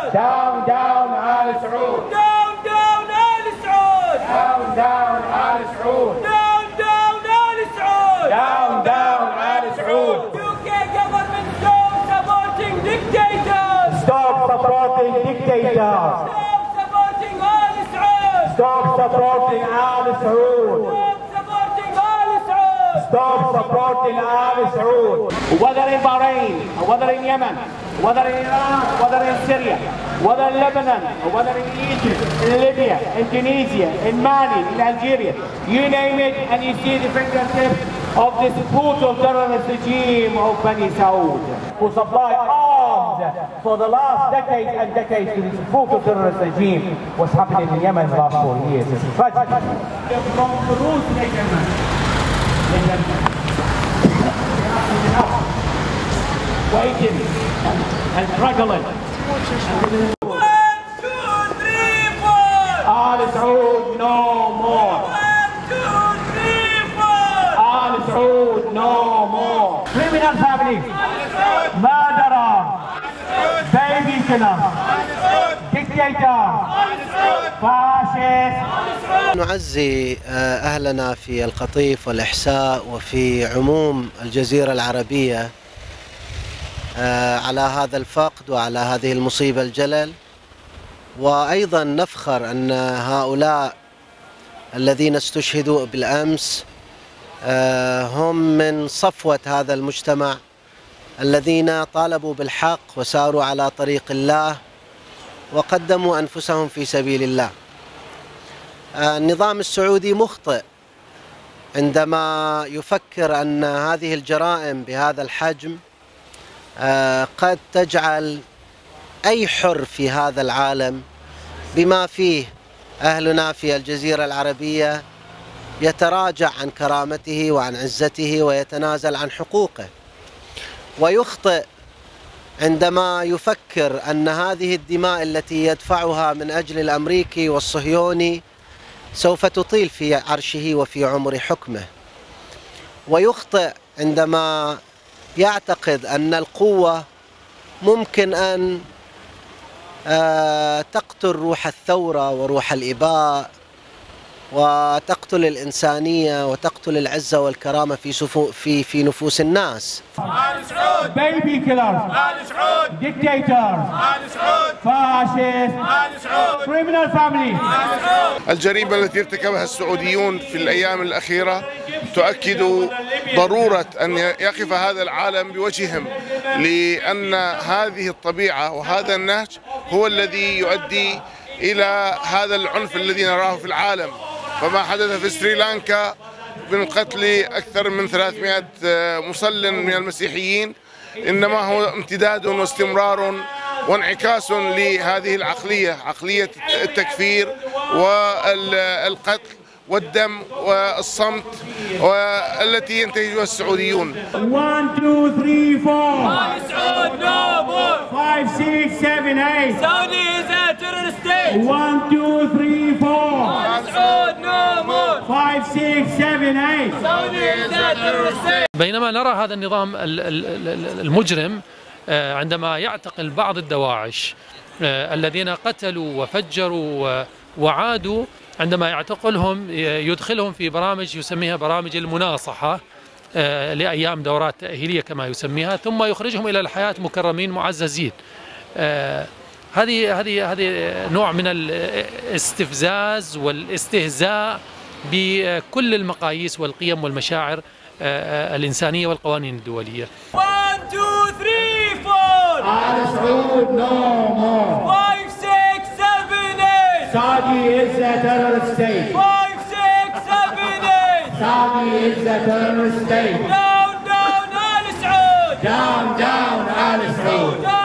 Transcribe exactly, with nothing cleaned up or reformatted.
Down, down, آل سعود. Down, down, آل سعود. Down, down, آل سعود. Down, down, آل سعود. Down, down, آل سعود. U K government stop supporting dictators. Stop supporting dictators. Stop supporting آل سعود. Stop supporting آل سعود. Stop supporting آل سعود. Whether in Bahrain, whether in Yemen, whether in Iran, whether in Syria, whether in Lebanon, whether in Egypt, in Libya, in Tunisia, in Mali, in Algeria, you name it, and you see the fingertips of this brutal terrorist regime of Bani Saud, who supply arms for the last decades and decades to this brutal terrorist regime. What's happening in Yemen in the last four years is tragic. From the rules in Yemen. Waiting and, and struggling. One, two, three, four. آل سعود no more. One, two, three, four. آل سعود no more. Criminal family. Murderer. Baby killer. Dictator. Fascist. نعزي أهلنا في القطيف والإحساء وفي عموم الجزيرة العربية على هذا الفقد وعلى هذه المصيبة الجلل، وأيضا نفخر أن هؤلاء الذين استشهدوا بالأمس هم من صفوة هذا المجتمع الذين طالبوا بالحق وساروا على طريق الله وقدموا أنفسهم في سبيل الله. النظام السعودي مخطئ عندما يفكر أن هذه الجرائم بهذا الحجم قد تجعل أي حر في هذا العالم بما فيه أهلنا في الجزيرة العربية يتراجع عن كرامته وعن عزته ويتنازل عن حقوقه، ويخطئ عندما يفكر أن هذه الدماء التي يدفعها من أجل الأمريكي والصهيوني سوف تطيل في عرشه وفي عمر حكمه، ويخطئ عندما يعتقد أن القوة ممكن أن تقتل روح الثورة وروح الإباء وتقتل الإنسانية وتقتل العزة والكرامة في في في نفوس الناس. آل سعود. Baby killers. آل سعود. Dictators. آل سعود. Fascists. آل سعود. Criminal families. آل سعود. الجريمة التي ارتكبها السعوديون في الأيام الأخيرة تؤكد ضرورة أن يقف هذا العالم بوجههم، لأن هذه الطبيعة وهذا النهج هو الذي يؤدي إلى هذا العنف الذي نراه في العالم. فما حدث في سريلانكا من قتل أكثر من ثلاثمئة مصل من المسيحيين إنما هو امتداد واستمرار وانعكاس لهذه العقلية، عقلية التكفير والقتل والدم والصمت والتي ينتهجها السعوديون. one two three four. آل سعود no more. five six seven eight. Saudi is a terrorist state. one two three four. آل سعود no more. five six seven eight. Saudi is a terrorist state. بينما نرى هذا النظام المجرم عندما يعتقل بعض الدواعش الذين قتلوا وفجروا وعادوا، عندما يعتقلهم يدخلهم في برامج يسميها برامج المناصحة لأيام دورات تأهيلية كما يسميها، ثم يخرجهم إلى الحياة مكرمين معززين. هذه هذه هذه نوع من الاستفزاز والاستهزاء بكل المقاييس والقيم والمشاعر الإنسانية والقوانين الدولية. one two three four. آل سعود no more. five six seven eight. Saudi is a terrorist state. five six seven eight. Saudi is a terrorist state. Down down آل سعود. Down down آل سعود.